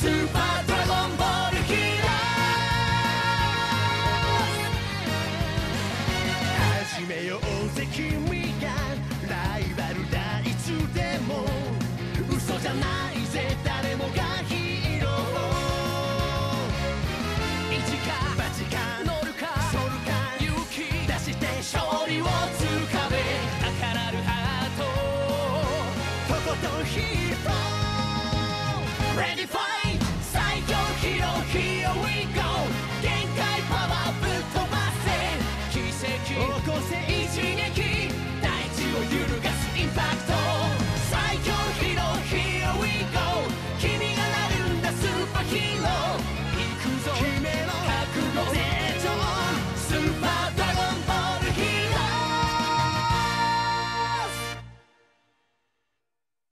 ーパードラゴンボールキラー始めようぜ君がライバルだいつでも嘘じゃないぜ誰もがヒーロー一か八か乗るか反るか勇気出して勝利をつかめ高鳴るハートとことんヒート Ready for